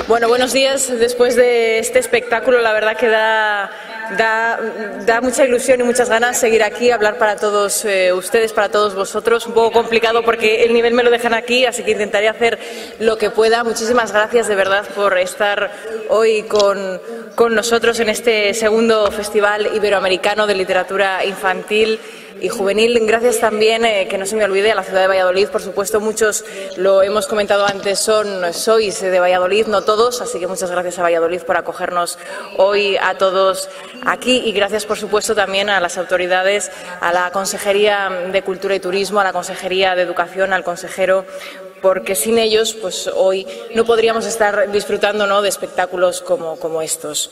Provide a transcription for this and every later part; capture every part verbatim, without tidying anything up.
Bueno, buenos días. Después de este espectáculo, la verdad que da, da, da mucha ilusión y muchas ganas seguir aquí, hablar para todos eh, ustedes, para todos vosotros. Un poco complicado porque el nivel me lo dejan aquí, así que intentaré hacer lo que pueda. Muchísimas gracias de verdad por estar hoy con, con nosotros en este segundo Festival Iberoamericano de Literatura Infantil y Juvenil. Gracias también, eh, que no se me olvide, a la ciudad de Valladolid. Por supuesto, muchos, lo hemos comentado antes, son, sois de Valladolid, no todos, así que muchas gracias a Valladolid por acogernos hoy a todos aquí, y gracias, por supuesto, también a las autoridades, a la Consejería de Cultura y Turismo, a la Consejería de Educación, al consejero, porque sin ellos, pues hoy no podríamos estar disfrutando, ¿no?, de espectáculos como, como estos.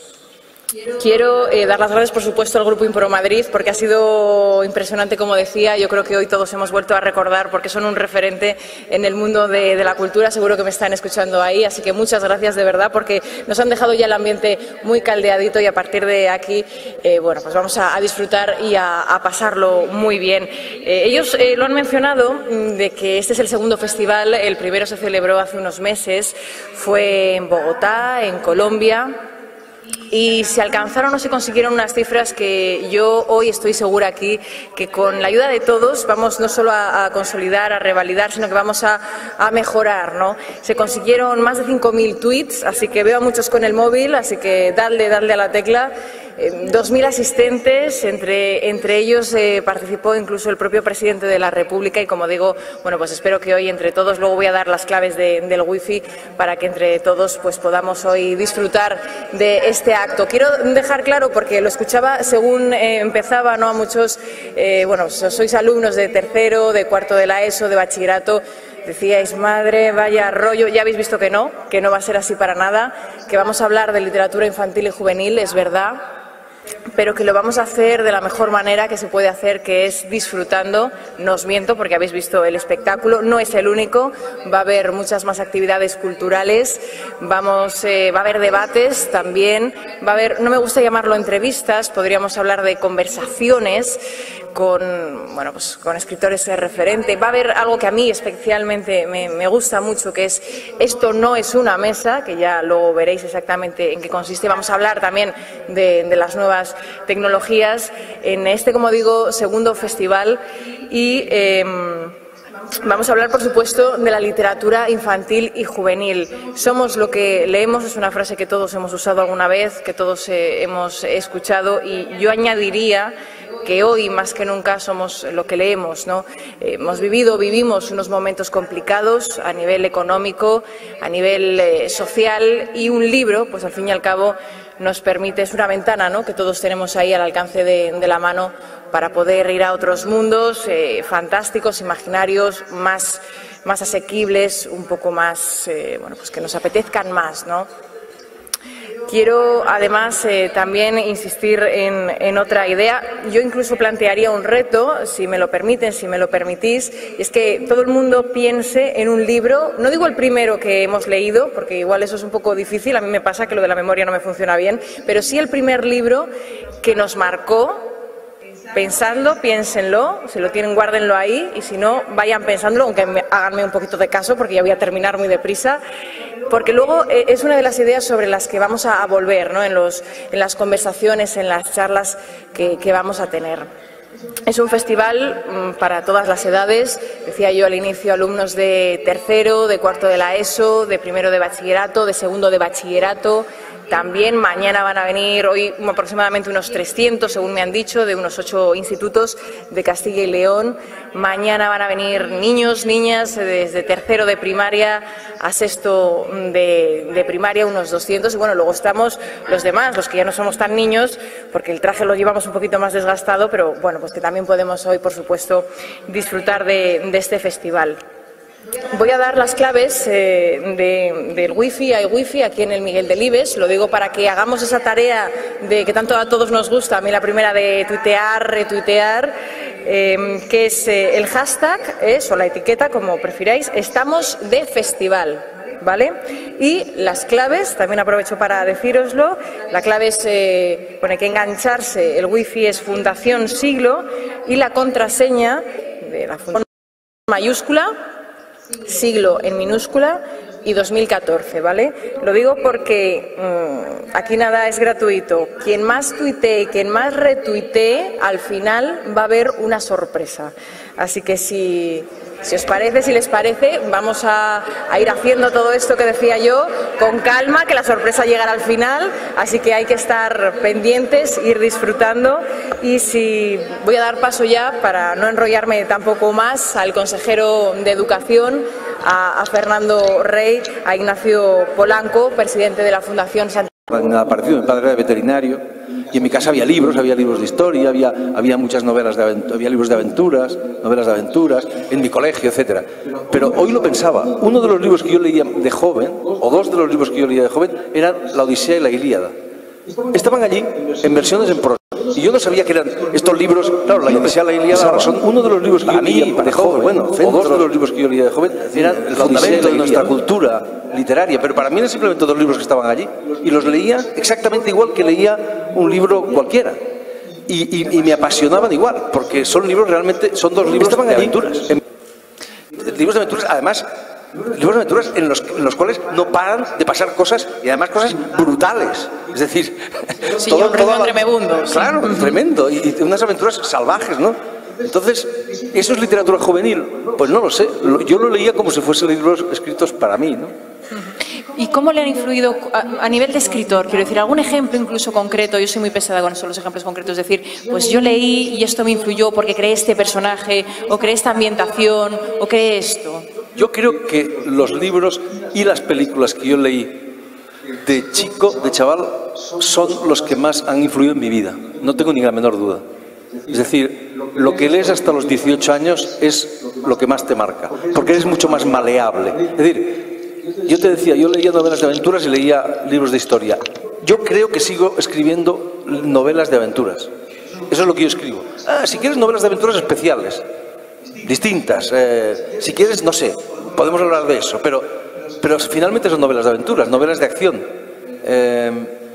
Quiero eh, dar las gracias, por supuesto, al Grupo Impro Madrid, porque ha sido impresionante, como decía. Yo creo que hoy todos hemos vuelto a recordar, porque son un referente en el mundo de, de la cultura. Seguro que me están escuchando ahí, así que muchas gracias de verdad, porque nos han dejado ya el ambiente muy caldeadito, y a partir de aquí, eh, bueno, pues vamos a, a disfrutar y a, a pasarlo muy bien. Eh, ellos eh, lo han mencionado, de que este es el segundo festival. El primero se celebró hace unos meses, fue en Bogotá, en Colombia, y se alcanzaron o se consiguieron unas cifras que yo hoy estoy segura aquí que con la ayuda de todos vamos no solo a, a consolidar, a revalidar, sino que vamos a, a mejorar, ¿no? Se consiguieron más de cinco mil tweets, así que veo a muchos con el móvil, así que dadle, dadle a la tecla. Eh, dos mil asistentes, entre, entre ellos eh, participó incluso el propio presidente de la República, y como digo, bueno, pues espero que hoy entre todos, luego voy a dar las claves de, del wifi para que entre todos pues podamos hoy disfrutar de este acto. Quiero dejar claro, porque lo escuchaba según eh, empezaba, ¿no?, a muchos, eh, bueno, sois alumnos de tercero, de cuarto de la ESO, de bachillerato. Decíais, madre, vaya rollo. Ya habéis visto que no, que no va a ser así para nada, que vamos a hablar de literatura infantil y juvenil, es verdad, pero que lo vamos a hacer de la mejor manera que se puede hacer, que es disfrutando. No os miento, porque habéis visto el espectáculo, no es el único, va a haber muchas más actividades culturales, vamos, eh, va a haber debates también, va a haber, no me gusta llamarlo entrevistas, podríamos hablar de conversaciones con, bueno, pues con escritores de referente. Va a haber algo que a mí especialmente me, me gusta mucho, que es esto no es una mesa, que ya luego veréis exactamente en qué consiste. Vamos a hablar también de, de las nuevas tecnologías en este, como digo, segundo festival, y eh, vamos a hablar, por supuesto, de la literatura infantil y juvenil. Somos lo que leemos, es una frase que todos hemos usado alguna vez, que todos eh, hemos escuchado, y yo añadiría que hoy más que nunca somos lo que leemos, ¿no? Eh, hemos vivido, vivimos unos momentos complicados a nivel económico, a nivel eh, social, y un libro, pues al fin y al cabo, nos permite, es una ventana, ¿no?, que todos tenemos ahí al alcance de, de la mano para poder ir a otros mundos eh, fantásticos, imaginarios, más, más asequibles, un poco más, eh, bueno, pues que nos apetezcan más, ¿no? Quiero, además, eh, también insistir en, en otra idea. Yo incluso plantearía un reto, si me lo permiten, si me lo permitís, y es que todo el mundo piense en un libro, no digo el primero que hemos leído, porque igual eso es un poco difícil, a mí me pasa que lo de la memoria no me funciona bien, pero sí el primer libro que nos marcó. Pensadlo, piénsenlo, si lo tienen, guárdenlo ahí, y si no, vayan pensándolo, aunque me, háganme un poquito de caso, porque ya voy a terminar muy deprisa, porque luego eh, es una de las ideas sobre las que vamos a, a volver, ¿no?, en, los, en las conversaciones, en las charlas que, que vamos a tener. Es un festival mmm, para todas las edades, decía yo al inicio, alumnos de tercero, de cuarto de la ESO, de primero de bachillerato, de segundo de bachillerato. También mañana van a venir, hoy aproximadamente unos trescientos, según me han dicho, de unos ocho institutos de Castilla y León. Mañana van a venir niños, niñas, desde tercero de primaria a sexto de, de primaria, unos doscientos. Y bueno, luego estamos los demás, los que ya no somos tan niños, porque el traje lo llevamos un poquito más desgastado, pero bueno, pues que también podemos hoy, por supuesto, disfrutar de, de este festival. Voy a dar las claves eh, de, del wifi. Hay wifi aquí en el Miguel Delibes, lo digo para que hagamos esa tarea de que tanto a todos nos gusta, a mí la primera de tuitear, retuitear, eh, que es eh, el hashtag, es, o la etiqueta, como prefiráis, estamos de festival. ¿Vale? Y las claves, también aprovecho para decíroslo, la clave es, eh, bueno, hay que engancharse, el wifi es Fundación Siglo, y la contraseña de la fundación mayúscula siglo en minúscula y dos mil catorce, ¿vale? Lo digo porque mmm, aquí nada es gratuito. Quien más tuitee, quien más retuitee, al final va a haber una sorpresa. Así que si, si os parece, si les parece, vamos a, a ir haciendo todo esto que decía yo con calma, que la sorpresa llegará al final. Así que hay que estar pendientes, ir disfrutando. Y si voy a dar paso ya, para no enrollarme tampoco más, al consejero de Educación, a, a Fernando Rey, a Ignacio Polanco, presidente de la Fundación Santiago. Nada parecido, mi padre era veterinario y en mi casa había libros, había libros de historia, había, había muchas novelas, de había libros de aventuras, novelas de aventuras, en mi colegio, etcétera. Pero hoy lo pensaba, uno de los libros que yo leía de joven, o dos de los libros que yo leía de joven, eran La Odisea y la Ilíada. Estaban allí en versiones en prosa. Y yo no sabía que eran estos libros, claro, La Odisea y la Ilíada son uno de los libros que yo leía de joven, bueno, o dos de los libros que yo leía de joven, eran el fundamento de nuestra cultura literaria, pero para mí eran simplemente dos libros que estaban allí, y los leía exactamente igual que leía un libro cualquiera. Y, y, y me apasionaban igual, porque son libros realmente, son dos libros de aventuras. En, libros de aventuras, además, libros de aventuras en los, en los cuales no paran de pasar cosas, y además cosas brutales. Es decir, sí, todo, todo tremebundo. Claro, sí. Tremendo, y, y unas aventuras salvajes, ¿no? Entonces, ¿eso es literatura juvenil? Pues no lo sé, yo lo leía como si fuesen libros escritos para mí, ¿no? ¿Y cómo le han influido a, a nivel de escritor? Quiero decir, algún ejemplo incluso concreto. Yo soy muy pesada con eso, los ejemplos concretos. Es decir, pues yo leí y esto me influyó porque creé este personaje, o creé esta ambientación, o creé esto. Yo creo que los libros y las películas que yo leí de chico, de chaval, son los que más han influido en mi vida. No tengo ni la menor duda. Es decir, lo que lees hasta los dieciocho años es lo que más te marca, porque eres mucho más maleable. Es decir, yo te decía, yo leía novelas de aventuras y leía libros de historia. Yo creo que sigo escribiendo novelas de aventuras. Eso es lo que yo escribo. Ah, si quieres novelas de aventuras especiales, distintas. Eh, si quieres, no sé, podemos hablar de eso, pero, pero finalmente son novelas de aventuras, novelas de acción. Eh,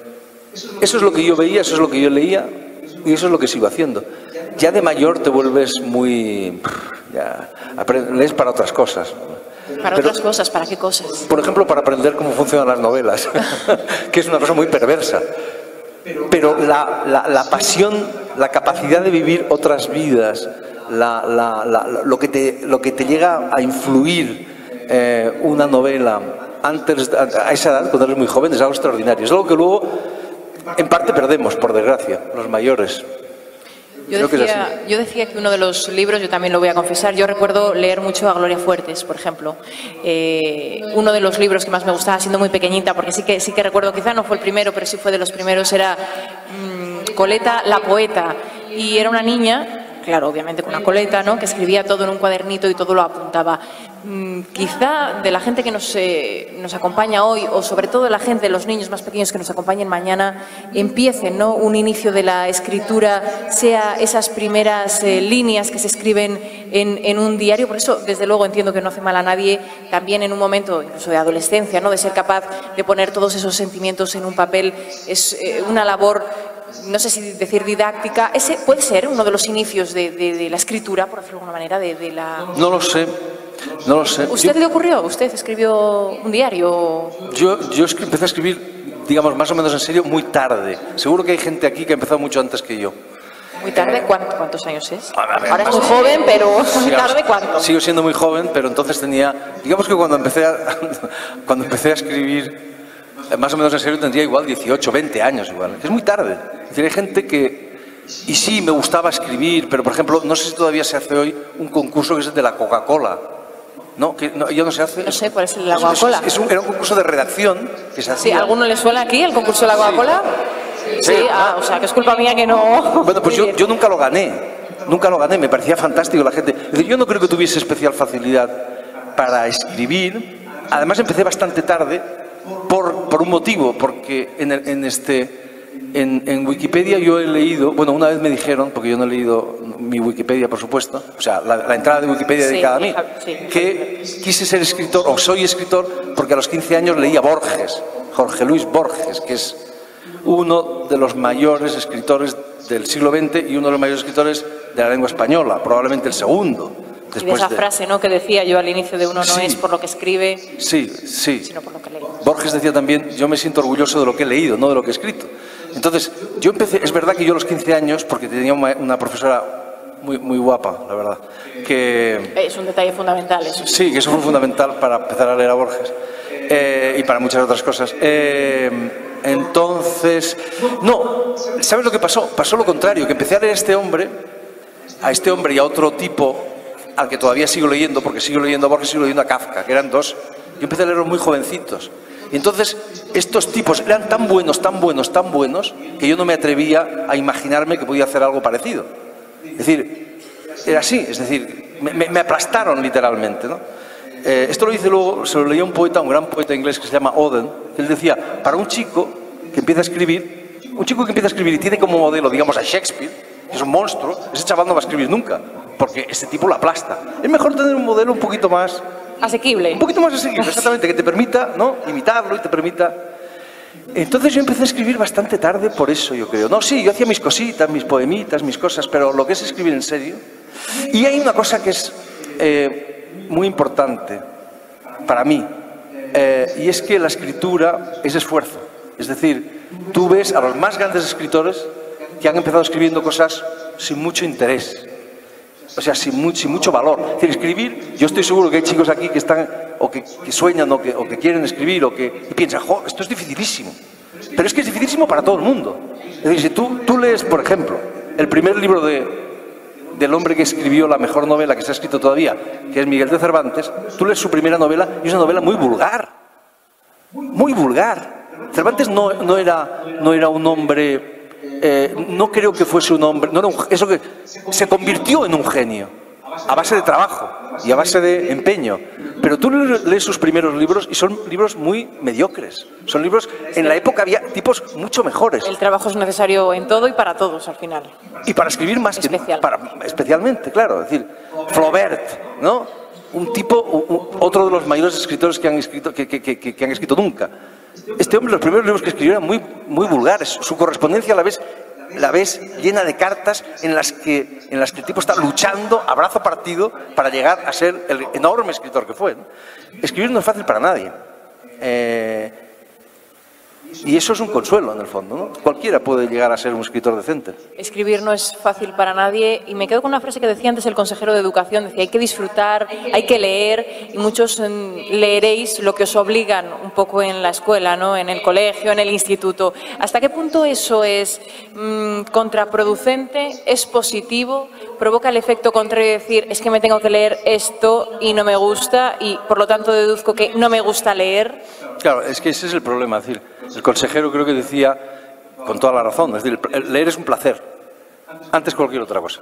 eso es lo que yo veía, eso es lo que yo leía, y eso es lo que sigo haciendo. Ya de mayor te vuelves muy... Ya, lees para otras cosas. ¿Para Pero, otras cosas? ¿Para qué cosas? Por ejemplo, para aprender cómo funcionan las novelas, que es una cosa muy perversa. Pero la, la, la pasión, la capacidad de vivir otras vidas, la, la, la, lo, que te, lo que te llega a influir eh, una novela antes, a esa edad, cuando eres muy joven, es algo extraordinario. Es algo que luego, en parte, perdemos, por desgracia, los mayores. Yo decía, yo decía que uno de los libros, yo también lo voy a confesar, yo recuerdo leer mucho a Gloria Fuertes, por ejemplo. Eh, uno de los libros que más me gustaba, siendo muy pequeñita, porque sí que, sí que recuerdo, quizá no fue el primero, pero sí fue de los primeros, era mmm, Coleta la poeta. Y era una niña, claro, obviamente con una coleta, ¿no?, que escribía todo en un cuadernito y todo lo apuntaba. Mm, quizá de la gente que nos, eh, nos acompaña hoy, o sobre todo de la gente, los niños más pequeños que nos acompañen mañana, empiecen, ¿no?, un inicio de la escritura, sea esas primeras eh, líneas que se escriben en, en un diario. Por eso, desde luego, entiendo que no hace mal a nadie, también en un momento incluso de adolescencia, ¿no?, de ser capaz de poner todos esos sentimientos en un papel. Es eh, una labor, no sé si decir didáctica. Ese puede ser uno de los inicios de, de, de la escritura, por decirlo de alguna manera, de, de la... No lo sé. No lo sé. ¿Usted yo, le ocurrió? ¿Usted escribió un diario? Yo, yo empecé a escribir, digamos, más o menos en serio, muy tarde. Seguro que hay gente aquí que ha empezado mucho antes que yo. ¿Muy tarde? ¿Cuántos, cuántos años es? A ver, Ahora es muy joven, pero muy tarde, ¿cuánto? Sigo siendo muy joven, pero entonces tenía... Digamos que cuando empecé a, cuando empecé a escribir, más o menos en serio, tendría igual dieciocho, veinte años igual. Es muy tarde. Es decir, hay gente que... Y sí, me gustaba escribir, pero por ejemplo, no sé si todavía se hace hoy un concurso que es el de la Coca-Cola. ¿No? Que no, ya no se hace. No sé, ¿cuál es el de la Coca-Cola? Es, es un, era un concurso de redacción que se hacía. ¿Sí? ¿Alguno le suena aquí el concurso de la Coca-Cola? Sí. Sí, ah, o sea, que es culpa mía que no... Bueno, pues yo, yo nunca lo gané. Nunca lo gané, me parecía fantástico la gente. Es decir, yo no creo que tuviese especial facilidad para escribir. Además, empecé bastante tarde por, por un motivo, porque en, el, en este... En, en Wikipedia yo he leído, bueno, una vez me dijeron, porque yo no he leído mi Wikipedia, por supuesto, o sea, la, la entrada de Wikipedia sí, dedicada a mí, sí, que quise ser escritor, o soy escritor, porque a los quince años leía Borges, Jorge Luis Borges, que es uno de los mayores escritores del siglo veinte y uno de los mayores escritores de la lengua española, probablemente el segundo. Y de esa de... frase, ¿no?, que decía yo al inicio de uno no sí. es por lo que escribe, sí, sí. sino por lo que lee. Borges decía también, yo me siento orgulloso de lo que he leído, no de lo que he escrito. Entonces, yo empecé, es verdad que yo a los quince años, porque tenía una, una profesora muy, muy guapa, la verdad, que... Es un detalle fundamental eso. Sí, que eso fue fundamental para empezar a leer a Borges, eh, y para muchas otras cosas. Eh, entonces, no, ¿sabes lo que pasó? Pasó lo contrario, que empecé a leer a este hombre, a este hombre y a otro tipo, al que todavía sigo leyendo, porque sigo leyendo a Borges, sigo leyendo a Kafka, que eran dos. Yo empecé a leerlos muy jovencitos. Y entonces, estos tipos eran tan buenos, tan buenos, tan buenos, que yo no me atrevía a imaginarme que podía hacer algo parecido. Es decir, era así, es decir, me, me, me aplastaron literalmente, ¿no? Eh, esto lo dice luego, se lo leía un poeta, un gran poeta inglés que se llama Auden, que él decía, para un chico que empieza a escribir, un chico que empieza a escribir y tiene como modelo, digamos, a Shakespeare, que es un monstruo, ese chaval no va a escribir nunca, porque ese tipo lo aplasta. Es mejor tener un modelo un poquito más... asequible. Un poquito más asequible, exactamente, que te permita, ¿no?, imitarlo y te permita... Entonces yo empecé a escribir bastante tarde por eso, yo creo. No, sí, yo hacía mis cositas, mis poemitas, mis cosas, pero lo que es escribir en serio... Y hay una cosa que es eh, muy importante para mí, eh, y es que la escritura es esfuerzo. Es decir, tú ves a los más grandes escritores que han empezado escribiendo cosas sin mucho interés. O sea, sin, muy, sin mucho valor. Es decir, escribir, yo estoy seguro que hay chicos aquí que están, o que, que sueñan, o que, o que quieren escribir, o que y piensan, jo, esto es dificilísimo. Pero es que es dificilísimo para todo el mundo. Es decir, si tú, tú lees, por ejemplo, el primer libro de, del hombre que escribió la mejor novela que se ha escrito todavía, que es Miguel de Cervantes, tú lees su primera novela y es una novela muy vulgar. Muy vulgar. Cervantes no, no, era, no era un hombre... Eh, no creo que fuese un hombre, no era un, eso que se convirtió en un genio a base de trabajo y a base de empeño, pero tú lees sus primeros libros y son libros muy mediocres, son libros, en la época había tipos mucho mejores. El trabajo es necesario en todo y para todos al final. Y para escribir más Especial. que para, especialmente, claro, es decir, Flaubert, ¿no?, un tipo, un, otro de los mayores escritores que han escrito, que, que, que, que han escrito nunca. Este hombre, los primeros libros que escribió eran muy, muy vulgares. Su correspondencia a la vez, la ves llena de cartas en las, que, en las que el tipo está luchando a brazo partido para llegar a ser el enorme escritor que fue, ¿no? Escribir no es fácil para nadie. Eh, y eso es un consuelo, en el fondo, ¿no? Cualquiera puede llegar a ser un escritor decente. Escribir no es fácil para nadie, y me quedo con una frase que decía antes el consejero de Educación, decía, hay que disfrutar, hay que leer, y muchos leeréis lo que os obligan un poco en la escuela, ¿no?, en el colegio, en el instituto. ¿Hasta qué punto eso es mmm, contraproducente, es positivo, provoca el efecto contrario de decir, es que me tengo que leer esto y no me gusta, y por lo tanto deduzco que no me gusta leer? Claro, es que ese es el problema, es decir, el consejero creo que decía, con toda la razón, es decir, leer es un placer, antes que cualquier otra cosa.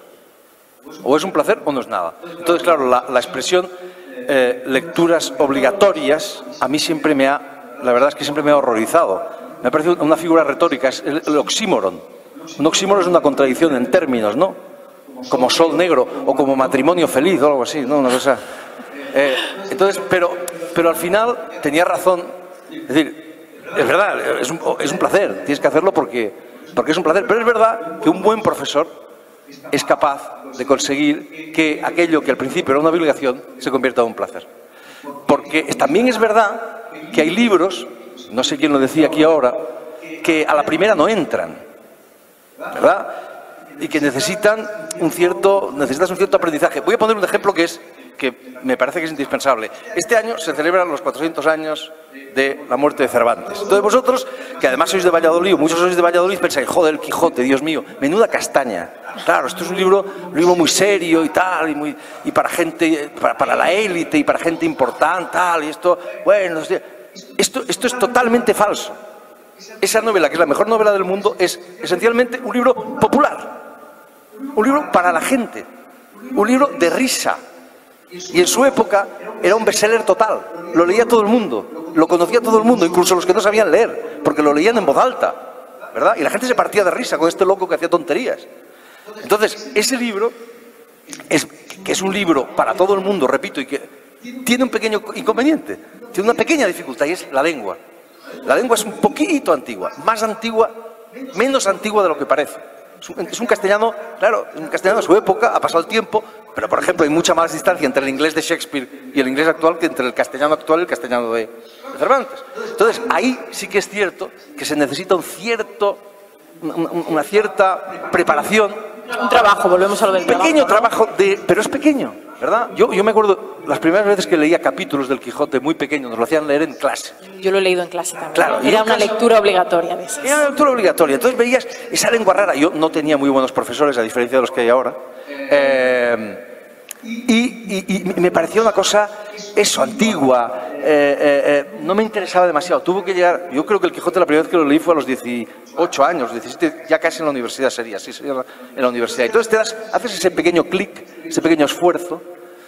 O es un placer o no es nada. Entonces, claro, la, la expresión eh, lecturas obligatorias, a mí siempre me ha, la verdad es que siempre me ha horrorizado. Me ha parecido una figura retórica, es el, el oxímoron. Un oxímoron es una contradicción en términos, ¿no? Como sol negro o como matrimonio feliz o algo así, ¿no? Una cosa... Eh, entonces, pero, pero al final tenía razón, es decir, es verdad, es un, es un placer, tienes que hacerlo porque, porque es un placer, pero es verdad que un buen profesor es capaz de conseguir que aquello que al principio era una obligación se convierta en un placer. Porque también es verdad que hay libros, no sé quién lo decía aquí ahora, que a la primera no entran, ¿verdad? Y que necesitan un cierto, necesitas un cierto aprendizaje. Voy a poner un ejemplo que es que me parece que es indispensable. Este año se celebran los cuatrocientos años de la muerte de Cervantes. Entonces vosotros, que además sois de Valladolid, muchos sois de Valladolid, pensáis, joder, el Quijote, Dios mío, menuda castaña. Claro, esto es un libro, un libro muy serio y tal, y, muy, y para gente, para, para la élite y para gente importante, tal, y esto, bueno, esto, esto es totalmente falso. Esa novela, que es la mejor novela del mundo, es esencialmente un libro popular, un libro para la gente, un libro de risa. Y en su época era un bestseller total, lo leía todo el mundo, lo conocía todo el mundo, incluso los que no sabían leer, porque lo leían en voz alta, ¿verdad? Y la gente se partía de risa con este loco que hacía tonterías. Entonces, ese libro, es, que es un libro para todo el mundo, repito, y que tiene un pequeño inconveniente, tiene una pequeña dificultad, y es la lengua. La lengua es un poquito antigua, más antigua, menos antigua de lo que parece. Es un, es un castellano, claro, es un castellano de su época, ha pasado el tiempo, Pero, por ejemplo, hay mucha más distancia entre el inglés de Shakespeare y el inglés actual que entre el castellano actual y el castellano de, de Cervantes. Entonces, ahí sí que es cierto que se necesita un cierto, una, una cierta preparación. Un trabajo, volvemos a lo del trabajo. Pequeño ¿no? trabajo, de, pero es pequeño, ¿verdad? Yo, yo me acuerdo las primeras veces que leía capítulos del Quijote muy pequeños, nos lo hacían leer en clase. Yo lo he leído en clase también. Claro, Era una clase, lectura obligatoria de esas. Era una lectura obligatoria. Entonces veías esa lengua rara. Yo no tenía muy buenos profesores, a diferencia de los que hay ahora. Eh, y, y, y me parecía una cosa, eso, antigua. Eh, eh, eh, no me interesaba demasiado. Tuvo que llegar, yo creo que el Quijote la primera vez que lo leí fue a los dieciocho años, diecisiete, ya casi en la universidad sería, sí, sería en la universidad. Entonces te das, haces ese pequeño clic, ese pequeño esfuerzo,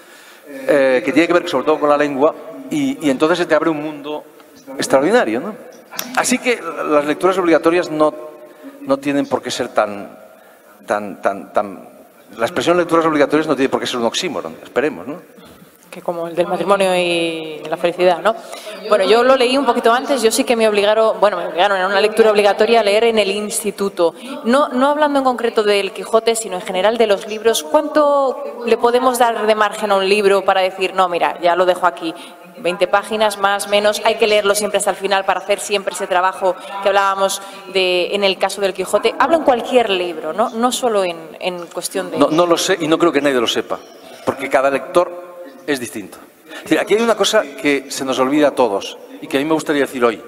eh, que tiene que ver sobre todo con la lengua, y, y entonces se te abre un mundo extraordinario, ¿no? Así que las lecturas obligatorias no, no tienen por qué ser tan, tan, tan, tan... La expresión lecturas obligatorias no tiene por qué ser un oxímoron, esperemos, ¿no? Que como el del matrimonio y la felicidad, ¿no? Bueno, yo lo leí un poquito antes, yo sí que me obligaron, bueno, me obligaron, era una lectura obligatoria a leer en el instituto. No, no hablando en concreto del Quijote, sino en general de los libros. ¿Cuánto le podemos dar de margen a un libro para decir, no, mira, ya lo dejo aquí? veinte páginas, más, menos, hay que leerlo siempre hasta el final para hacer siempre ese trabajo que hablábamos de, en el caso del Quijote. Hablo en cualquier libro, no, no solo en, en cuestión de... No, no lo sé y no creo que nadie lo sepa, porque cada lector es distinto. Es decir, aquí hay una cosa que se nos olvida a todos y que a mí me gustaría decir hoy.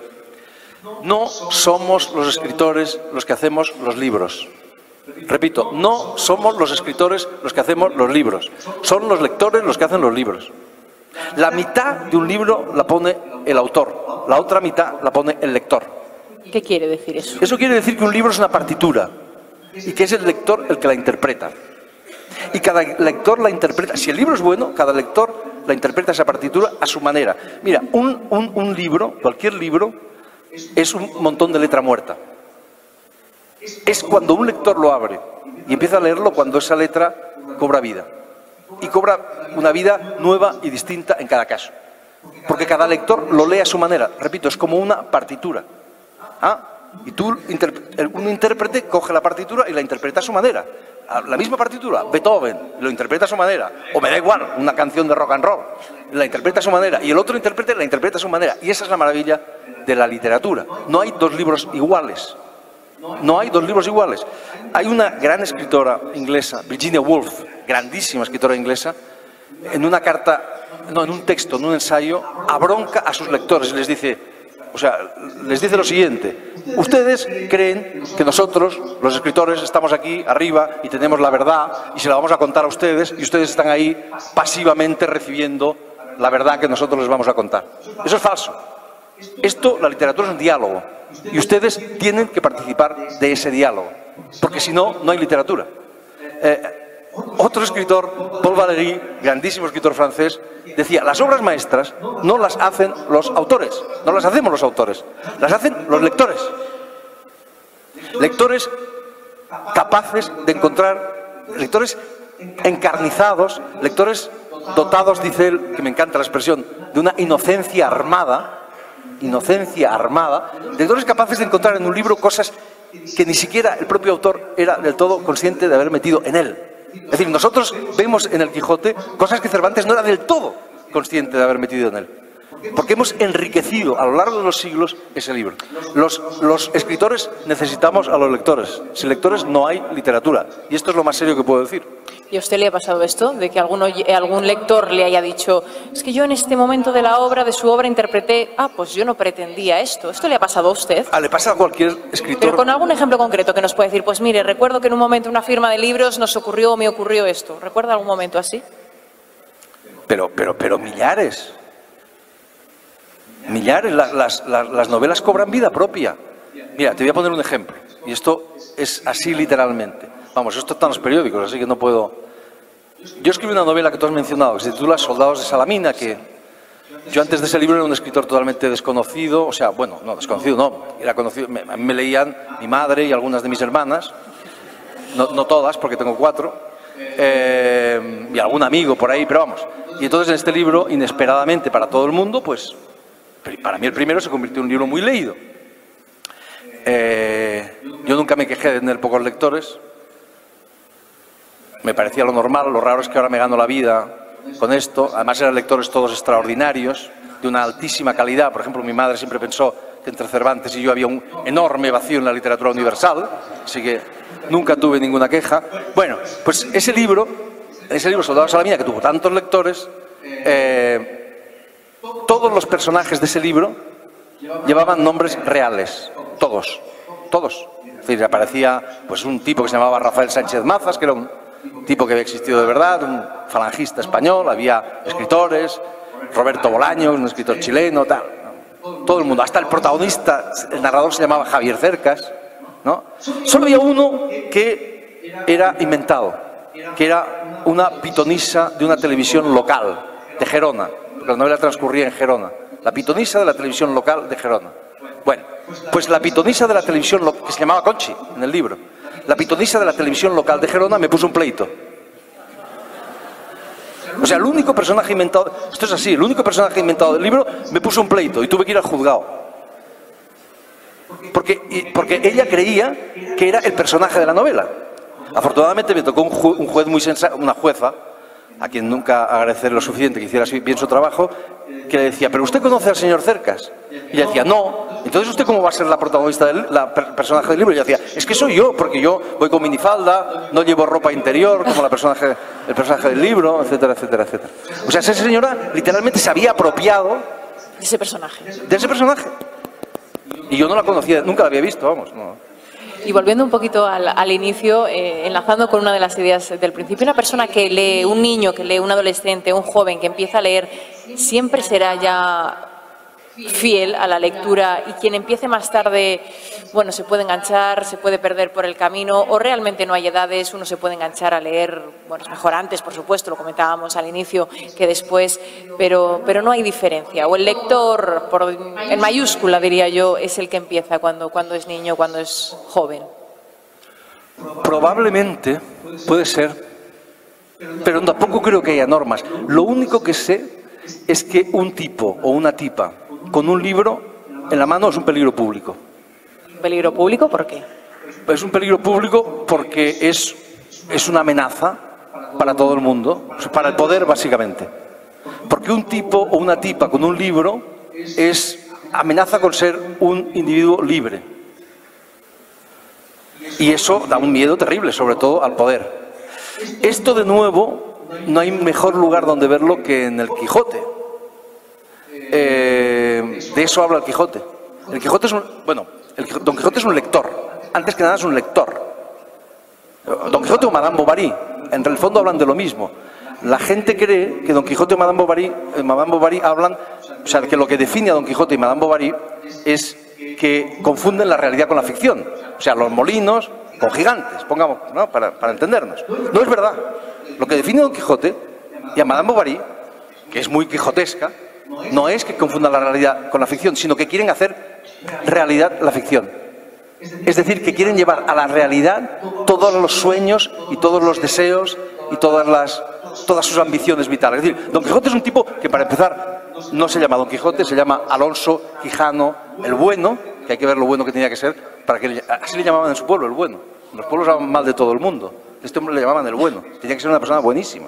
No somos los escritores los que hacemos los libros. Repito, no somos los escritores los que hacemos los libros. Son los lectores los que hacen los libros. La mitad de un libro la pone el autor, la otra mitad la pone el lector. ¿Qué quiere decir eso? Eso quiere decir que un libro es una partitura y que es el lector el que la interpreta. Y cada lector la interpreta. Si el libro es bueno, cada lector la interpreta esa partitura a su manera. Mira, un, un, un libro, cualquier libro, es un montón de letra muerta. Es cuando un lector lo abre y empieza a leerlo cuando esa letra cobra vida. Y cobra una vida nueva y distinta en cada caso. Porque cada lector lo lee a su manera. Repito, es como una partitura. ¿Ah? Y tú, un intérprete, coge la partitura y la interpreta a su manera. La misma partitura, Beethoven, lo interpreta a su manera. O me da igual, una canción de rock and roll, la interpreta a su manera. Y el otro intérprete la interpreta a su manera. Y esa es la maravilla de la literatura. No hay dos libros iguales. No hay dos libros iguales. Hay una gran escritora inglesa, Virginia Woolf, grandísima escritora inglesa, en una carta, no, en un texto, en un ensayo, abronca a sus lectores y les dice, o sea, les dice lo siguiente: ustedes creen que nosotros, los escritores, estamos aquí arriba y tenemos la verdad y se la vamos a contar a ustedes y ustedes están ahí pasivamente recibiendo la verdad que nosotros les vamos a contar. Eso es falso. Esto, la literatura es un diálogo y ustedes tienen que participar de ese diálogo, porque si no, no hay literatura. Eh, otro escritor, Paul Valéry, grandísimo escritor francés, decía, las obras maestras no las hacen los autores, no las hacemos los autores, las hacen los lectores. Lectores capaces de encontrar, lectores encarnizados, lectores dotados, dice él, que me encanta la expresión, de una inocencia armada, inocencia armada, lectores capaces de encontrar en un libro cosas que ni siquiera el propio autor era del todo consciente de haber metido en él. Es decir, nosotros vemos en el Quijote cosas que Cervantes no era del todo consciente de haber metido en él. Porque hemos enriquecido a lo largo de los siglos ese libro. Los, los escritores necesitamos a los lectores. Sin lectores no hay literatura. Y esto es lo más serio que puedo decir. ¿Y a usted le ha pasado esto? De que alguno, algún lector le haya dicho, es que yo en este momento de la obra, de su obra, interpreté, ah, pues yo no pretendía esto. ¿Esto le ha pasado a usted? Ah, le pasa a cualquier escritor. Pero con algún ejemplo concreto que nos puede decir, pues mire, recuerdo que en un momento en una firma de libros nos ocurrió o me ocurrió esto. ¿Recuerda algún momento así? Pero, pero, pero millares. Millares, las, las, las, las novelas cobran vida propia. Mira, te voy a poner un ejemplo. Y esto es así literalmente. Vamos, esto está en los periódicos, así que no puedo... Yo escribí una novela que tú has mencionado, que se titula Soldados de Salamina, que yo antes de ese libro era un escritor totalmente desconocido, o sea, bueno, no, desconocido no, era conocido, me, a mí me leían mi madre y algunas de mis hermanas, no, no todas, porque tengo cuatro, eh, y algún amigo por ahí, pero vamos. Y entonces en este libro, inesperadamente para todo el mundo, pues, para mí el primero se convirtió en un libro muy leído. Eh, yo nunca me quejé de tener pocos lectores. me parecía lo normal. Lo raro es que ahora me gano la vida con esto. Además eran lectores todos extraordinarios, de una altísima calidad. Por ejemplo, mi madre siempre pensó que entre Cervantes y yo había un enorme vacío en la literatura universal, así que nunca tuve ninguna queja. Bueno, pues ese libro, ese libro Soldados a la Mina, que tuvo tantos lectores, eh, todos los personajes de ese libro llevaban nombres reales, todos, todos. Es decir, aparecía pues, un tipo que se llamaba Rafael Sánchez Mazas, que era un tipo que había existido de verdad, un falangista español, había escritores, Roberto Bolaño, un escritor chileno, tal. Todo el mundo, hasta el protagonista, el narrador se llamaba Javier Cercas, ¿no? Solo había uno que era inventado, que era una pitonisa de una televisión local, de Gerona, porque la novela transcurría en Gerona, la pitonisa de la televisión local de Gerona. Bueno, pues la pitonisa de la televisión, que se llamaba Conchi en el libro, la pitonisa de la televisión local de Gerona me puso un pleito. O sea, el único personaje inventado, esto es así, el único personaje inventado del libro me puso un pleito y tuve que ir al juzgado. Porque, porque ella creía que era el personaje de la novela. Afortunadamente me tocó un, ju un juez muy sensato, una jueza, a quien nunca agradecer lo suficiente que hiciera bien su trabajo, que le decía, ¿pero usted conoce al señor Cercas? Y ella decía, no. Entonces, ¿usted cómo va a ser la protagonista del la per personaje del libro? Y ella decía, es que soy yo, porque yo voy con minifalda, no llevo ropa interior, como la personaje, el personaje del libro, etcétera, etcétera, etcétera. O sea, esa señora literalmente se había apropiado de ese personaje. De ese personaje. Y yo no la conocía, nunca la había visto, vamos. No. Y volviendo un poquito al, al inicio, eh, enlazando con una de las ideas del principio, una persona que lee, un niño que lee, un adolescente, un joven que empieza a leer, siempre será ya fiel a la lectura, y quien empiece más tarde, bueno, se puede enganchar, se puede perder por el camino, o realmente no hay edades, uno se puede enganchar a leer, bueno, es mejor antes, por supuesto, lo comentábamos al inicio, que después, pero, pero no hay diferencia. O el lector, por, en mayúscula diría yo, es el que empieza cuando, cuando es niño, cuando es joven. Probablemente, puede ser, pero tampoco creo que haya normas. Lo único que sé es que un tipo o una tipa con un libro en la mano es un peligro público. ¿Un peligro público? ¿Por qué? Es un peligro público porque es, es una amenaza para todo el mundo, para el poder básicamente. Porque un tipo o una tipa con un libro es amenaza con ser un individuo libre. Y eso da un miedo terrible, sobre todo al poder. Esto de nuevo, no hay mejor lugar donde verlo que en el Quijote. Eh, de eso habla el Quijote. El Quijote es un, bueno, el, Don Quijote es un lector. Antes que nada es un lector. Don Quijote o Madame Bovary, en el fondo hablan de lo mismo. La gente cree que Don Quijote y Madame Bovary, eh, Madame Bovary hablan, o sea, que lo que define a Don Quijote y Madame Bovary es que confunden la realidad con la ficción. O sea, los molinos con gigantes, pongamos, ¿no? para, para entendernos. No es verdad. Lo que define a Don Quijote y a Madame Bovary, que es muy quijotesca, no es que confundan la realidad con la ficción, sino que quieren hacer realidad la ficción. Es decir, que quieren llevar a la realidad todos los sueños y todos los deseos y todas, las, todas sus ambiciones vitales. Es decir, Don Quijote es un tipo que, para empezar, no se llama Don Quijote, se llama Alonso Quijano el Bueno, que hay que ver lo bueno que tenía que ser, para que así le llamaban en su pueblo, el Bueno. En los pueblos hablaban mal de todo el mundo. A este hombre le llamaban el Bueno, tenía que ser una persona buenísima.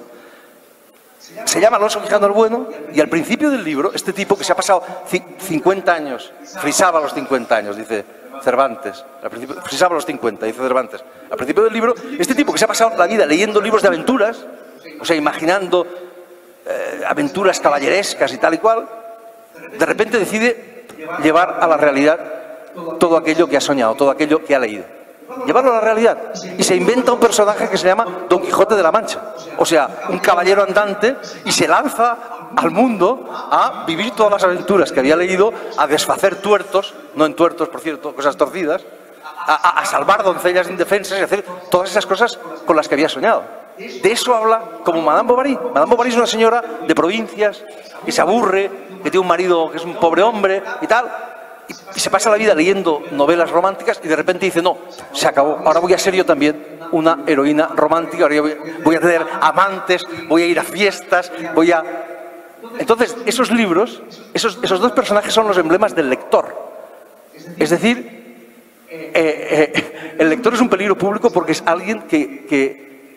Se llama Alonso Quijano el Bueno, y al principio del libro, este tipo que se ha pasado cincuenta años, frisaba a los cincuenta años, dice Cervantes, al principio, frisaba a los cincuenta, dice Cervantes. Al principio del libro, este tipo que se ha pasado la vida leyendo libros de aventuras, o sea, imaginando eh, aventuras caballerescas y tal y cual, de repente decide llevar a la realidad todo aquello que ha soñado, todo aquello que ha leído. Llevarlo a la realidad. Y se inventa un personaje que se llama Don Quijote de la Mancha. O sea, un caballero andante, y se lanza al mundo a vivir todas las aventuras que había leído, a desfacer tuertos, no en tuertos, por cierto, cosas torcidas, a, a, a salvar doncellas indefensas y a hacer todas esas cosas con las que había soñado. De eso habla como Madame Bovary. Madame Bovary es una señora de provincias que se aburre, que tiene un marido que es un pobre hombre y tal, y se pasa la vida leyendo novelas románticas y de repente dice, no, se acabó, ahora voy a ser yo también una heroína romántica, ahora voy, voy a tener amantes, voy a ir a fiestas, voy a... Entonces, esos libros, esos, esos dos personajes son los emblemas del lector. Es decir, eh, eh, el lector es un peligro público porque es alguien que, que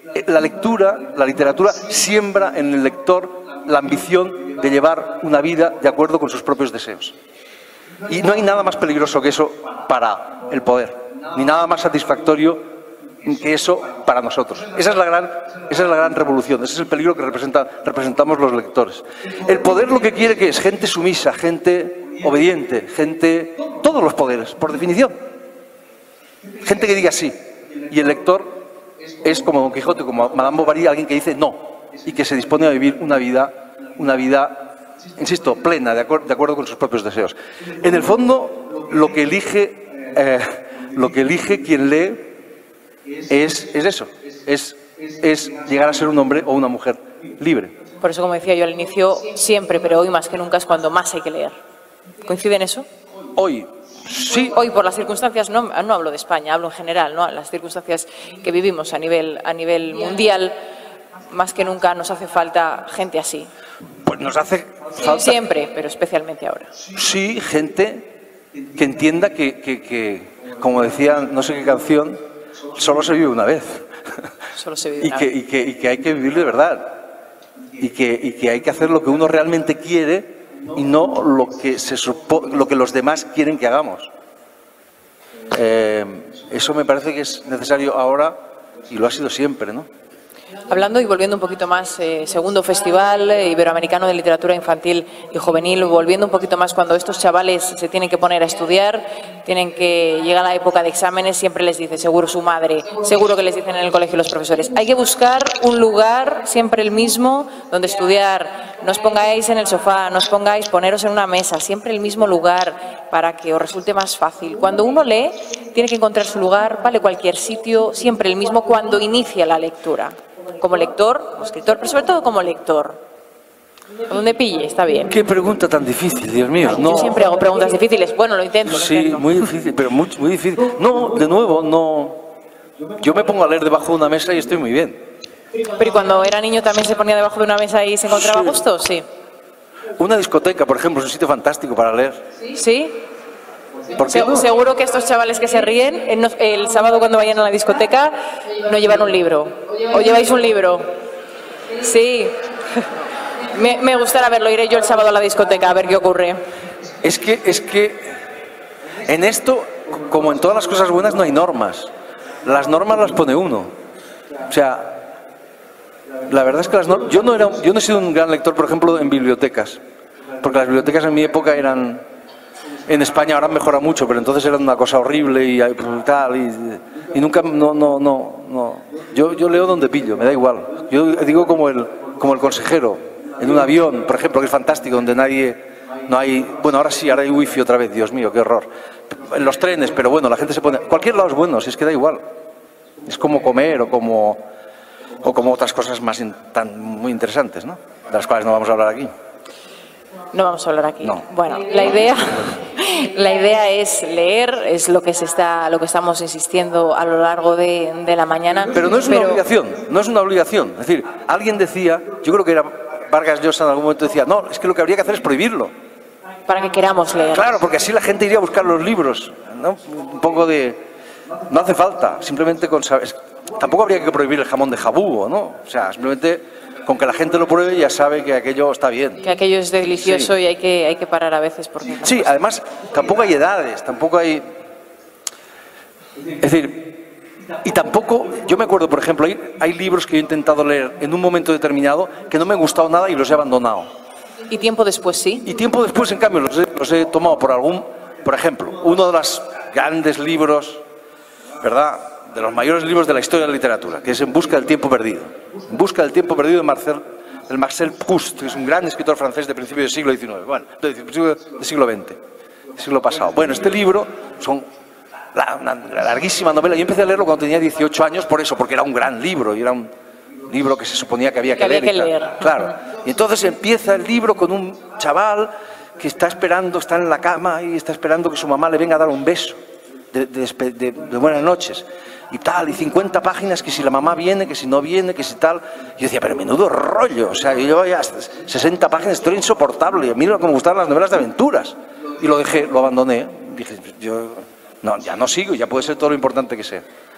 la lectura, la literatura, siembra en el lector la ambición de llevar una vida de acuerdo con sus propios deseos. Y no hay nada más peligroso que eso para el poder, ni nada más satisfactorio que eso para nosotros. Esa es la gran, esa es la gran revolución, ese es el peligro que representa, representamos los lectores. El poder lo que quiere que es gente sumisa, gente obediente, gente... todos los poderes, por definición. Gente que diga sí. Y el lector es como Don Quijote, como Madame Bovary, alguien que dice no y que se dispone a vivir una vida, una vida, insisto, plena, de, acuer de acuerdo con sus propios deseos. En el fondo, lo que elige, eh, lo que elige quien lee es, es eso, es, es llegar a ser un hombre o una mujer libre. Por eso, como decía yo al inicio, siempre, pero hoy más que nunca es cuando más hay que leer. ¿Coincide en eso? Hoy, sí. Hoy, por las circunstancias, no, no hablo de España, hablo en general, ¿no? Las circunstancias que vivimos a nivel, a nivel mundial, más que nunca nos hace falta gente así. Pues nos hace falta... Siempre, pero especialmente ahora. Sí, gente que entienda que, que, que como decía no sé qué canción, solo se vive una vez. Solo se vive y, una que, vez. Y, que, y que hay que vivir de verdad. Y que, y que hay que hacer lo que uno realmente quiere y no lo que, se supo, lo que los demás quieren que hagamos. Eh, eso me parece que es necesario ahora y lo ha sido siempre, ¿no? Hablando y volviendo un poquito más, eh, segundo Festival eh, Iberoamericano de Literatura Infantil y Juvenil, volviendo un poquito más cuando estos chavales se tienen que poner a estudiar, tienen que llegar a la época de exámenes, siempre les dice, seguro su madre, seguro que les dicen en el colegio los profesores, hay que buscar un lugar, siempre el mismo, donde estudiar, no os pongáis en el sofá, no os pongáis, poneros en una mesa, siempre el mismo lugar para que os resulte más fácil. Cuando uno lee, tiene que encontrar su lugar, vale cualquier sitio, siempre el mismo cuando inicia la lectura. Como lector, como escritor, pero sobre todo como lector. Donde pille, está bien. Qué pregunta tan difícil, Dios mío. No. Yo siempre hago preguntas difíciles. Bueno, lo intento. Lo sí, intento. muy difícil, pero muy, muy difícil. No, de nuevo, no. Yo me pongo a leer debajo de una mesa y estoy muy bien. Pero ¿y cuando era niño también se ponía debajo de una mesa y se encontraba sí. a gusto? Sí. Una discoteca, por ejemplo, es un sitio fantástico para leer. ¿Sí? ¿Por qué Se, no? Seguro que estos chavales que se ríen, el, el sábado cuando vayan a la discoteca, no llevan un libro. ¿O lleváis un libro? Sí. Me, me gustará verlo. Iré yo el sábado a la discoteca a ver qué ocurre. Es que, es que en esto, como en todas las cosas buenas, no hay normas. Las normas las pone uno. O sea, la verdad es que las normas... Yo no, era, yo no he sido un gran lector, por ejemplo, en bibliotecas. Porque las bibliotecas en mi época eran... En España ahora mejora mucho, pero entonces era una cosa horrible y tal, y, y nunca, no, no, no, no. Yo, yo leo donde pillo, me da igual. Yo digo como el, como el consejero, en un avión, por ejemplo, que es fantástico, donde nadie, no hay, bueno, ahora sí, ahora hay wifi otra vez, Dios mío, qué horror. En los trenes, pero bueno, la gente se pone, cualquier lado es bueno, si es que da igual. Es como comer o como, o como otras cosas más in, tan, muy interesantes, ¿no? De las cuales no vamos a hablar aquí. No vamos a hablar aquí. No. Bueno, la idea, la idea es leer, es lo que se está, lo que estamos insistiendo a lo largo de, de la mañana. Pero no es una pero... obligación, no es una obligación. Es decir, alguien decía, yo creo que era Vargas Llosa en algún momento decía, no, es que lo que habría que hacer es prohibirlo. Para que queramos leer. Claro, porque así la gente iría a buscar los libros, ¿no? Un poco de, no hace falta, simplemente con saber. Tampoco habría que prohibir el jamón de jabugo, ¿no? O sea, simplemente con que la gente lo pruebe ya sabe que aquello está bien. Que aquello es delicioso, sí. Y hay que, hay que parar a veces. Porque sí, además, tampoco hay edades, tampoco hay... Es decir, y tampoco... Yo me acuerdo, por ejemplo, hay, hay libros que yo he intentado leer en un momento determinado que no me han gustado nada y los he abandonado. ¿Y tiempo después sí? Y tiempo después, en cambio, los he, los he tomado por algún... Por ejemplo, uno de los grandes libros, ¿verdad?, de los mayores libros de la historia de la literatura, que es En busca del tiempo perdido. En busca del tiempo perdido de Marcel, del Marcel Proust, que es un gran escritor francés de principios del siglo diecinueve, bueno, del siglo veinte, del siglo pasado. Bueno, este libro son la, una larguísima novela. Yo empecé a leerlo cuando tenía dieciocho años, por eso, porque era un gran libro, y era un libro que se suponía que había que, que leer. Había que leer. Claro. Y entonces empieza el libro con un chaval que está esperando, está en la cama y está esperando que su mamá le venga a dar un beso de, de, de, de buenas noches. Y tal, y cincuenta páginas, que si la mamá viene, que si no viene, que si tal. Yo decía, pero menudo rollo, o sea, yo llevo ya sesenta páginas, estoy insoportable, mira cómo me gustaban las novelas de aventuras. Y lo dejé, lo abandoné, dije, yo, no, ya no sigo, ya puede ser todo lo importante que sea.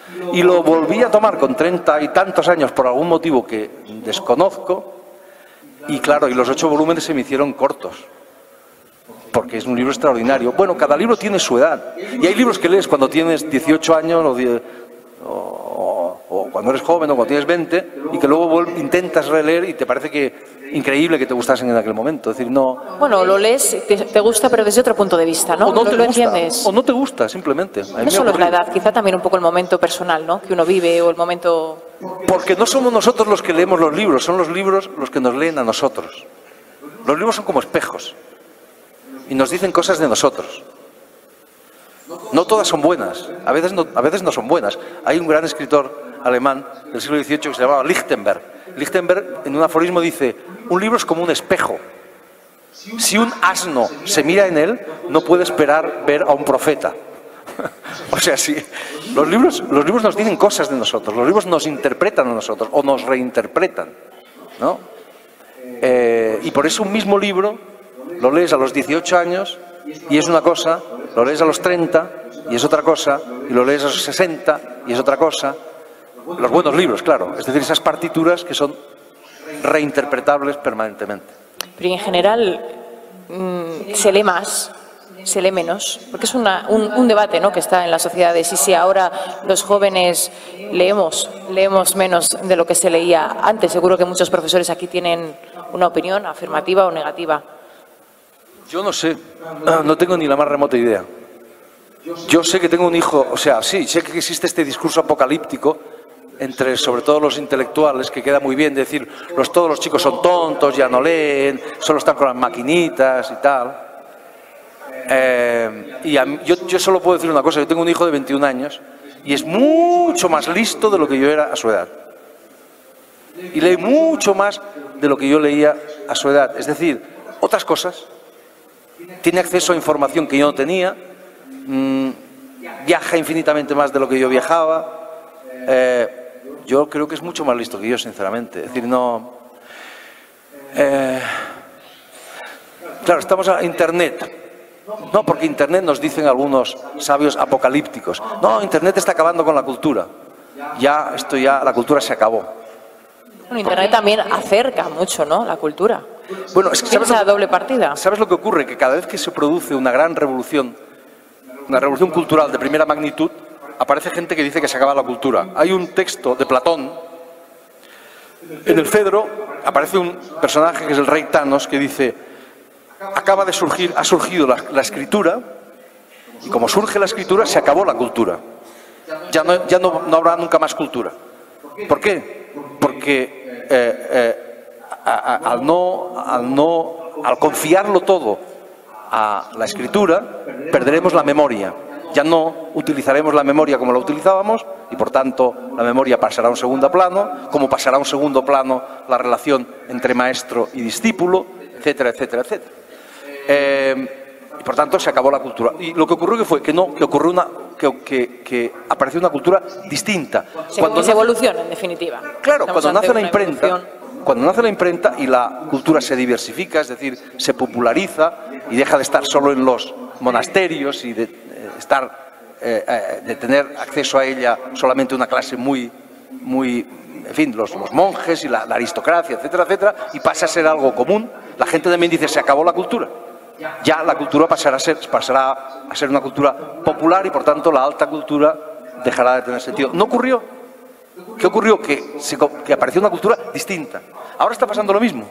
Y lo volví a tomar con treinta y tantos años por algún motivo que desconozco, y claro, y los ocho volúmenes se me hicieron cortos, porque es un libro extraordinario. Bueno, cada libro tiene su edad, y hay libros que lees cuando tienes dieciocho años o, diez, o, o cuando eres joven o cuando tienes veinte, y que luego intentas releer y te parece que increíble que te gustasen en aquel momento. Es decir, no... Bueno, lo lees, te, te gusta, pero desde otro punto de vista, ¿no? O no ¿Lo, te lo gusta, entiendes? o no te gusta, simplemente. No solo es la edad, quizá también un poco el momento personal, ¿no? Que uno vive o el momento... Porque no somos nosotros los que leemos los libros, son los libros los que nos leen a nosotros. Los libros son como espejos y nos dicen cosas de nosotros. No todas son buenas, a veces no, a veces no son buenas. Hay un gran escritor alemán del siglo dieciocho que se llamaba Lichtenberg. Lichtenberg, en un aforismo, dice: un libro es como un espejo. Si un asno se mira en él, no puede esperar ver a un profeta. O sea, sí, los libros, los libros nos dicen cosas de nosotros, los libros nos interpretan a nosotros o nos reinterpretan, ¿no? Eh, y por eso un mismo libro lo lees a los dieciocho años y es una cosa, lo lees a los treinta y es otra cosa, y lo lees a los sesenta y es otra cosa. Los buenos libros, claro, es decir, esas partituras que son reinterpretables permanentemente. Pero en general mmm, se lee más, se lee menos, porque es una, un, un debate, ¿no?, que está en la sociedad de si, si ahora los jóvenes leemos, leemos menos de lo que se leía antes. Seguro que muchos profesores aquí tienen una opinión afirmativa o negativa. Yo no sé, no tengo ni la más remota idea. Yo sé que tengo un hijo, o sea, sí, sé que existe este discurso apocalíptico entre, sobre todo, los intelectuales, que queda muy bien decir, los, todos los chicos son tontos, ya no leen, solo están con las maquinitas y tal. Eh, y a mí, yo, yo solo puedo decir una cosa: yo tengo un hijo de veintiún años y es mucho más listo de lo que yo era a su edad. Y lee mucho más de lo que yo leía a su edad. Es decir, otras cosas. Tiene acceso a información que yo no tenía, mmm, viaja infinitamente más de lo que yo viajaba. Eh, yo creo que es mucho más listo que yo, sinceramente. Es decir, no... Eh, claro, estamos a Internet. No, porque Internet, nos dicen algunos sabios apocalípticos, no, Internet está acabando con la cultura. Ya, esto ya, la cultura se acabó. Bueno, Internet también acerca mucho, ¿no?, la cultura. Bueno, es que ¿sabes esa doble partida? ¿Sabes lo que ocurre? Que cada vez que se produce una gran revolución, una revolución cultural de primera magnitud, aparece gente que dice que se acaba la cultura. Hay un texto de Platón, en el Fedro aparece un personaje que es el rey Thanos, que dice: acaba de surgir, ha surgido la, la escritura, y como surge la escritura, se acabó la cultura. Ya no, ya no, no habrá nunca más cultura. ¿Por qué? Porque eh, eh, a, a, al, no, al, no, al confiarlo todo a la escritura, perderemos la memoria. Ya no utilizaremos la memoria como la utilizábamos y, por tanto, la memoria pasará a un segundo plano, como pasará a un segundo plano la relación entre maestro y discípulo, etcétera, etcétera, etcétera. Eh, y, por tanto, se acabó la cultura. Y lo que ocurrió que fue que no, que ocurrió una, que, que, que apareció una cultura distinta. Sí, cuando se evoluciona, en definitiva. Claro, cuando nace la imprenta, cuando nace la imprenta y la cultura se diversifica, es decir, se populariza y deja de estar solo en los monasterios y de eh, estar, eh, eh, de tener acceso a ella solamente una clase muy, muy, en fin, los, los monjes y la, la aristocracia, etcétera, etcétera, y pasa a ser algo común. La gente también dice: se acabó la cultura. Ya la cultura pasará a ser, pasará a ser una cultura popular y, por tanto, la alta cultura dejará de tener sentido. No ocurrió. ¿Qué ocurrió? Que, se, que apareció una cultura distinta. Ahora está pasando lo mismo.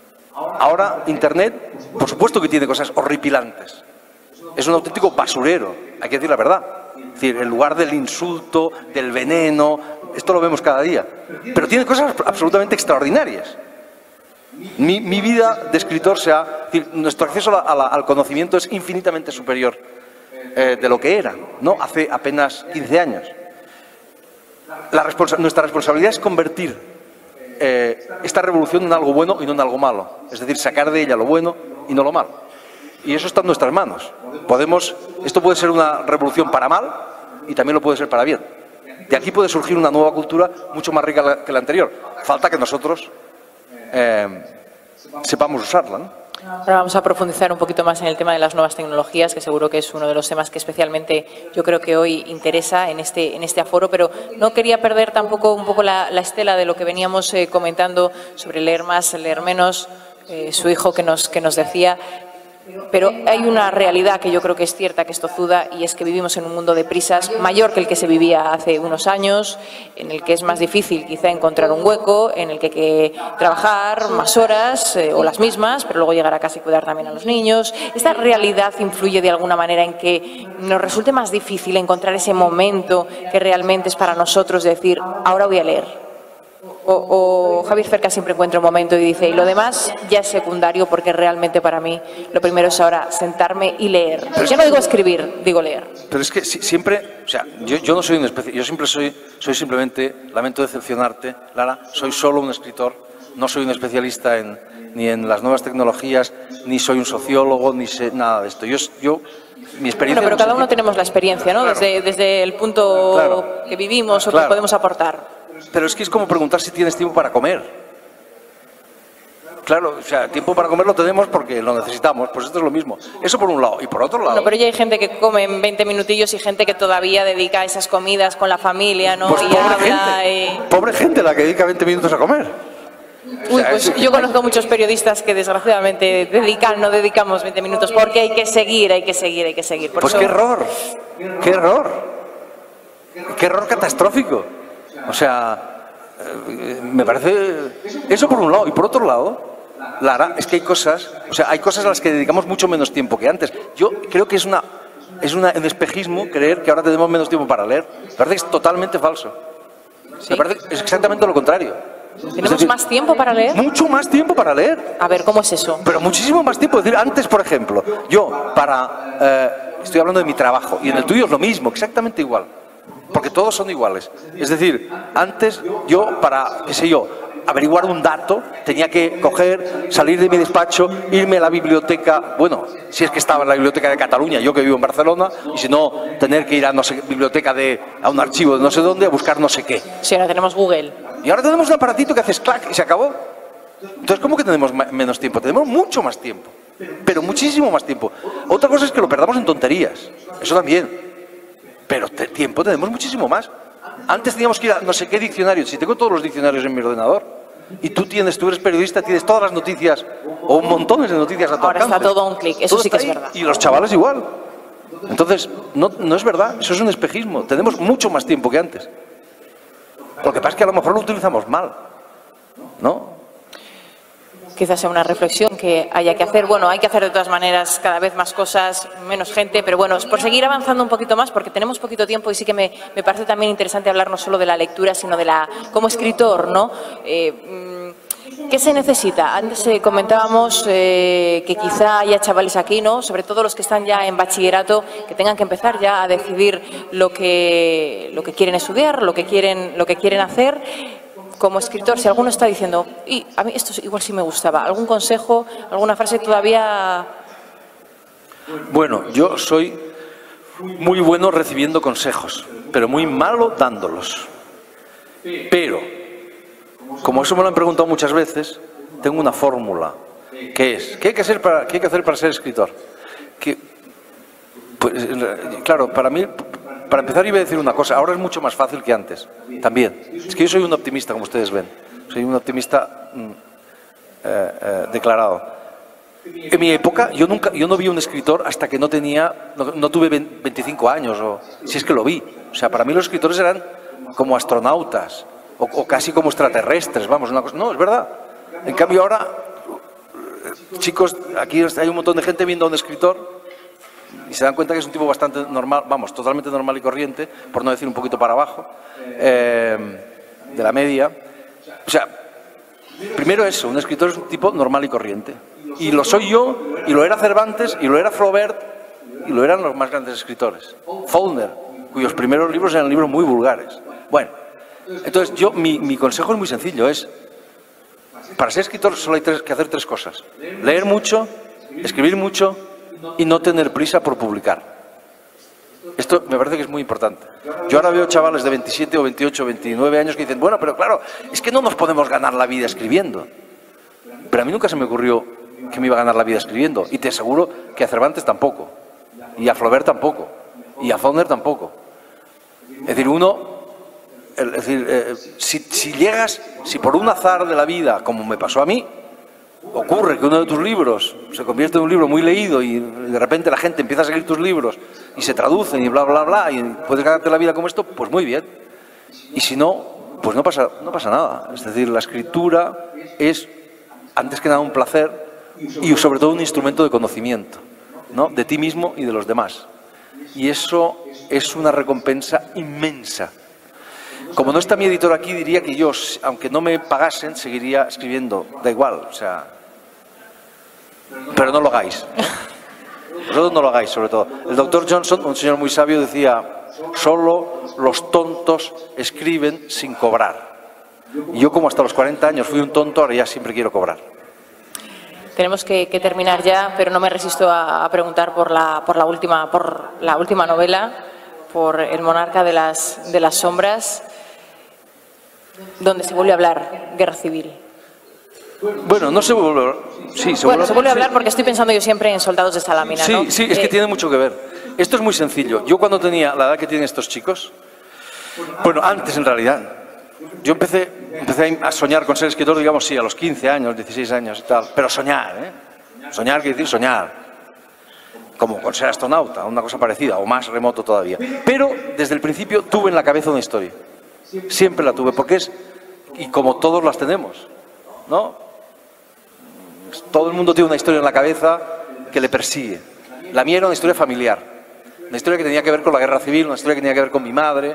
Ahora Internet, por supuesto que tiene cosas horripilantes. Es un auténtico basurero, hay que decir la verdad. Es decir, en lugar del insulto, del veneno, esto lo vemos cada día. Pero tiene cosas absolutamente extraordinarias. Mi, mi vida de escritor se ha... Es decir, nuestro acceso a la, a la, al conocimiento es infinitamente superior eh, de lo que era, ¿no?, hace apenas quince años. La responsa- nuestra responsabilidad es convertir eh, esta revolución en algo bueno y no en algo malo. Es decir, sacar de ella lo bueno y no lo malo. Y eso está en nuestras manos. Podemos, esto puede ser una revolución para mal y también lo puede ser para bien. De aquí puede surgir una nueva cultura mucho más rica que la anterior. Falta que nosotros eh, sepamos usarla, ¿no? Ahora vamos a profundizar un poquito más en el tema de las nuevas tecnologías, que seguro que es uno de los temas que especialmente yo creo que hoy interesa en este, en este aforo, pero no quería perder tampoco un poco la, la estela de lo que veníamos eh, comentando sobre leer más, leer menos, eh, su hijo que nos, que nos decía. Pero hay una realidad que yo creo que es cierta, que es tozuda, y es que vivimos en un mundo de prisas mayor que el que se vivía hace unos años, en el que es más difícil quizá encontrar un hueco, en el que hay que trabajar más horas eh, o las mismas, pero luego llegar a casa y cuidar también a los niños. ¿Esta realidad influye de alguna manera en que nos resulte más difícil encontrar ese momento que realmente es para nosotros de decir, ahora voy a leer? O, o Javier Cercas siempre encuentra un momento y dice, y lo demás ya es secundario, porque realmente para mí lo primero es ahora sentarme y leer. Pero yo no digo escribir, digo leer. Pero es que siempre, o sea, yo, yo no soy un especialista, yo siempre soy, soy simplemente, lamento decepcionarte, Lara, soy solo un escritor, no soy un especialista en, ni en las nuevas tecnologías, ni soy un sociólogo, ni sé nada de esto. Yo, yo mi experiencia... Bueno, pero cada uno tenemos la experiencia, ¿no? Claro. Desde, desde el punto claro. que vivimos o claro. que podemos aportar. Pero es que es como preguntar si tienes tiempo para comer. Claro, o sea, tiempo para comer lo tenemos porque lo necesitamos, pues esto es lo mismo. Eso por un lado. Y por otro lado... No, pero ya hay gente que come en veinte minutillos y gente que todavía dedica esas comidas con la familia, ¿no? Pues y pobre habla gente, y... pobre gente la que dedica veinte minutos a comer. Uy, o sea, pues yo conozco muchos periodistas que desgraciadamente dedican, no dedicamos veinte minutos porque hay que seguir, hay que seguir, hay que seguir. Por pues eso... qué error, qué error, qué error catastrófico. O sea, me parece... Eso por un lado. Y por otro lado, Lara, es que hay cosas... O sea, hay cosas a las que dedicamos mucho menos tiempo que antes. Yo creo que es una es una, un espejismo creer que ahora tenemos menos tiempo para leer. Me parece que es totalmente falso. ¿Sí? Me parece que es exactamente lo contrario. ¿Tenemos es decir, más tiempo para leer? Mucho más tiempo para leer. A ver, ¿cómo es eso? Pero muchísimo más tiempo. Es decir, antes, por ejemplo, yo para... Eh, estoy hablando de mi trabajo. Y en el tuyo es lo mismo, exactamente igual. Porque todos son iguales. Es decir, antes yo para, qué sé yo, averiguar un dato, tenía que coger, salir de mi despacho, irme a la biblioteca, bueno, si es que estaba en la biblioteca de Cataluña, yo que vivo en Barcelona, y si no, tener que ir a no sé, biblioteca de, a un archivo de no sé dónde a buscar no sé qué. Sí, ahora tenemos Google. Y ahora tenemos un aparatito que haces clac y se acabó. Entonces, ¿cómo que tenemos menos tiempo? Tenemos mucho más tiempo, pero muchísimo más tiempo. Otra cosa es que lo perdamos en tonterías, eso también. Pero te, tiempo tenemos muchísimo más. Antes teníamos que ir a no sé qué diccionario. Si tengo todos los diccionarios en mi ordenador y tú tienes, tú eres periodista, tienes todas las noticias o montones de noticias a tu Ahora alcance. está todo a un clic, eso todo sí que es ahí. verdad. Y los chavales igual. Entonces, no, no es verdad, eso es un espejismo. Tenemos mucho más tiempo que antes. Lo que pasa es que a lo mejor lo utilizamos mal, ¿no? Quizás sea una reflexión que haya que hacer. Bueno, hay que hacer de todas maneras cada vez más cosas, menos gente, pero bueno, por seguir avanzando un poquito más, porque tenemos poquito tiempo y sí que me, me parece también interesante hablar no solo de la lectura, sino de la como escritor, ¿no? Eh, ¿Qué se necesita? Antes eh, comentábamos eh, que quizá haya chavales aquí, ¿no? Sobre todo los que están ya en bachillerato, que tengan que empezar ya a decidir lo que, lo que quieren estudiar, lo que quieren, lo que quieren hacer. Como escritor, si alguno está diciendo, y a mí esto igual sí me gustaba, ¿algún consejo, alguna frase todavía? Bueno, yo soy muy bueno recibiendo consejos, pero muy malo dándolos. Pero, como eso me lo han preguntado muchas veces, tengo una fórmula, que es, ¿qué hay que hacer para, qué hay que hacer para ser escritor? Que, pues, claro, para mí... Para empezar iba a decir una cosa, ahora es mucho más fácil que antes, también. Es que yo soy un optimista, como ustedes ven. Soy un optimista mm, eh, eh, declarado. En mi época, yo nunca, yo no vi un escritor hasta que no tenía, no, no tuve veinticinco años, o si es que lo vi. O sea, para mí los escritores eran como astronautas, o, o casi como extraterrestres, vamos, una cosa. No, es verdad. En cambio ahora, chicos, aquí hay un montón de gente viendo a un escritor y se dan cuenta que es un tipo bastante normal, vamos, totalmente normal y corriente, por no decir un poquito para abajo, eh, de la media. O sea, primero eso, un escritor es un tipo normal y corriente. Y lo soy yo, y lo era Cervantes, y lo era Flaubert, y lo eran los más grandes escritores. Faulkner, cuyos primeros libros eran libros muy vulgares. Bueno, entonces yo, mi, mi consejo es muy sencillo, es, para ser escritor solo hay tres, que hacer tres cosas. Leer mucho, escribir mucho, y no tener prisa por publicar. Esto me parece que es muy importante. Yo ahora veo chavales de veintisiete o veintiocho o veintinueve años que dicen, bueno, pero claro, es que no nos podemos ganar la vida escribiendo. Pero a mí nunca se me ocurrió que me iba a ganar la vida escribiendo. Y te aseguro que a Cervantes tampoco, y a Flaubert tampoco, y a Faulkner tampoco. Es decir, uno... Es decir, eh, si, si llegas, si por un azar de la vida, como me pasó a mí, ocurre que uno de tus libros se convierte en un libro muy leído y de repente la gente empieza a seguir tus libros y se traducen y bla, bla, bla, y puedes ganarte la vida como esto, pues muy bien. Y si no, pues no pasa, no pasa nada. Es decir, la escritura es, antes que nada, un placer y sobre todo un instrumento de conocimiento, ¿no? De ti mismo y de los demás. Y eso es una recompensa inmensa. Como no está mi editor aquí, diría que yo, aunque no me pagasen, seguiría escribiendo. Da igual, o sea... Pero no lo hagáis. Vosotros no lo hagáis, sobre todo. El doctor Johnson, un señor muy sabio, decía: solo los tontos escriben sin cobrar. Y yo, como hasta los cuarenta años fui un tonto, ahora ya siempre quiero cobrar. Tenemos que, que terminar ya, pero no me resisto a, a preguntar por la, por, la última, por la última novela, por El monarca de las, de las sombras, donde se vuelve a hablar guerra civil. Bueno, no se vuelve a hablar. Sí, se bueno, vuelve, se vuelve a hablar sí. porque estoy pensando yo siempre en Soldados de Salamina, Sí, ¿no? sí, es que eh, tiene mucho que ver. Esto es muy sencillo. Yo cuando tenía la edad que tienen estos chicos, bueno, antes en realidad, yo empecé, empecé a soñar con ser escritor, digamos, sí, a los quince años, dieciséis años y tal, pero soñar, ¿eh? Soñar quiere decir soñar. Como con ser astronauta, una cosa parecida, o más remoto todavía. Pero desde el principio tuve en la cabeza una historia. Siempre la tuve, porque es, y como todos las tenemos, ¿no? Todo el mundo tiene una historia en la cabeza que le persigue. La mía era una historia familiar, una historia que tenía que ver con la guerra civil, una historia que tenía que ver con mi madre,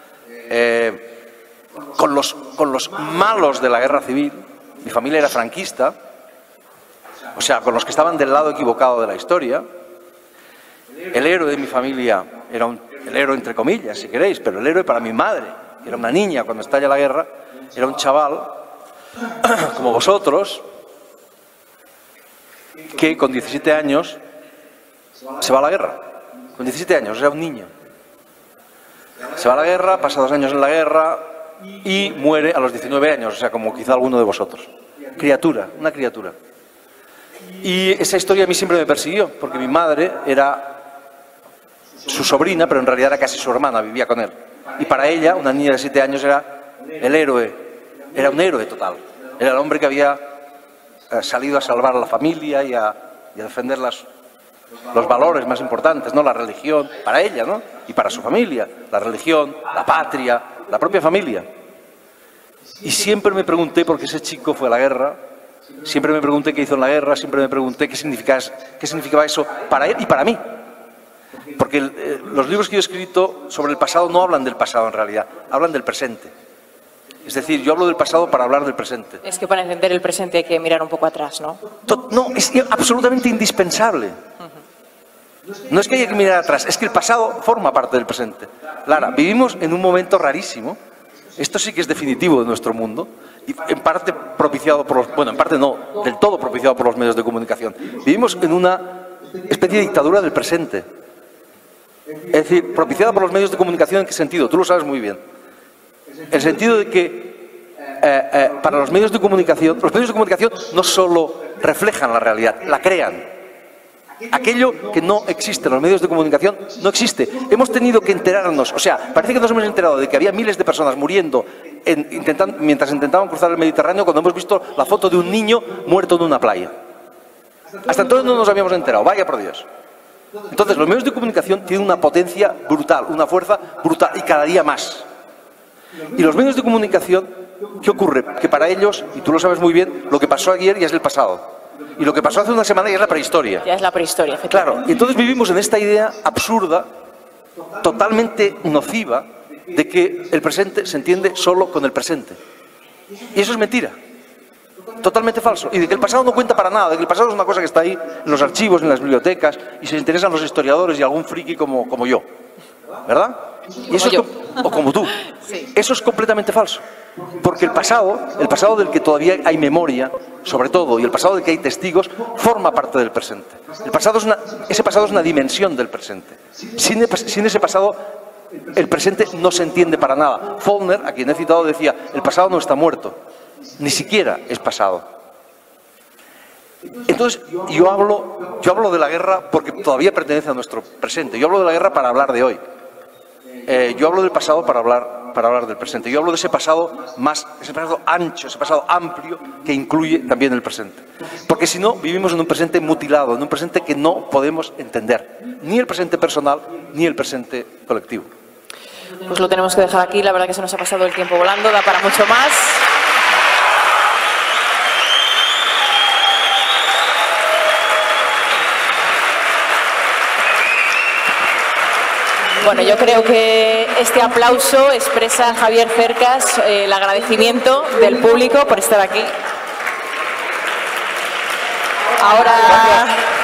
eh, con, los, con los malos de la guerra civil. Mi familia era franquista, o sea, con los que estaban del lado equivocado de la historia. El héroe de mi familia era un, el héroe entre comillas, si queréis, pero el héroe para mi madre, que era una niña cuando estalla la guerra, era un chaval, como vosotros, que con diecisiete años se va a la guerra. Con diecisiete años, era un niño. Se va a la guerra, pasa dos años en la guerra y muere a los diecinueve años, o sea, como quizá alguno de vosotros. Criatura, una criatura. Y esa historia a mí siempre me persiguió, porque mi madre era su sobrina, pero en realidad era casi su hermana, vivía con él. Y para ella, una niña de siete años era el héroe, era un héroe total. Era el hombre que había eh, salido a salvar a la familia y a, y a defender las, los valores más importantes, ¿no? La religión, para ella, ¿no? Y para su familia, la religión, la patria, la propia familia. Y siempre me pregunté por qué ese chico fue a la guerra, siempre me pregunté qué hizo en la guerra, siempre me pregunté qué significaba, qué significaba eso para él y para mí. Porque el, eh, los libros que yo he escrito sobre el pasado no hablan del pasado en realidad, hablan del presente. Es decir, yo hablo del pasado para hablar del presente. Es que para entender el presente hay que mirar un poco atrás, ¿no? No, es absolutamente indispensable. No es que haya que mirar atrás, es que el pasado forma parte del presente. Lara, vivimos en un momento rarísimo, esto sí que es definitivo de nuestro mundo, y en parte propiciado por los, bueno, en parte no, del todo propiciado por los medios de comunicación. Vivimos en una especie de dictadura del presente. Es decir, propiciada por los medios de comunicación, ¿en qué sentido? Tú lo sabes muy bien. En el sentido de que eh, eh, para los medios de comunicación, los medios de comunicación no solo reflejan la realidad, la crean. Aquello que no existe en los medios de comunicación no existe. Hemos tenido que enterarnos, o sea, parece que nos hemos enterado de que había miles de personas muriendo en, intentan, mientras intentaban cruzar el Mediterráneo cuando hemos visto la foto de un niño muerto en una playa. Hasta entonces no nos habíamos enterado, vaya por Dios. Entonces los medios de comunicación tienen una potencia brutal, una fuerza brutal y cada día más. Y los medios de comunicación, ¿qué ocurre? Que para ellos, y tú lo sabes muy bien, lo que pasó ayer ya es el pasado. Y lo que pasó hace una semana ya es la prehistoria. Ya es la prehistoria, claro, y entonces vivimos en esta idea absurda, totalmente nociva, de que el presente se entiende solo con el presente. Y eso es mentira. Totalmente falso. Y de que el pasado no cuenta para nada, de que el pasado es una cosa que está ahí en los archivos, en las bibliotecas, y se interesan los historiadores y algún friki como, como yo. ¿Verdad? Y eso como es, o como tú. Sí. Eso es completamente falso. Porque el pasado, el pasado del que todavía hay memoria, sobre todo, y el pasado del que hay testigos, forma parte del presente. El pasado es una, ese pasado es una dimensión del presente. Sin, sin ese pasado, el presente no se entiende para nada. Faulkner, a quien he citado, decía, el pasado no está muerto, ni siquiera es pasado. Entonces, yo hablo, yo hablo de la guerra porque todavía pertenece a nuestro presente. Yo hablo de la guerra para hablar de hoy. Eh, yo hablo del pasado para hablar, para hablar del presente. Yo hablo de ese pasado más, ese pasado ancho, ese pasado amplio que incluye también el presente. Porque si no, vivimos en un presente mutilado, en un presente que no podemos entender. Ni el presente personal, ni el presente colectivo. Pues lo tenemos que dejar aquí. La verdad que se nos ha pasado el tiempo volando, da para mucho más. Bueno, yo creo que este aplauso expresa a Javier Cercas eh, el agradecimiento del público por estar aquí. Ahora...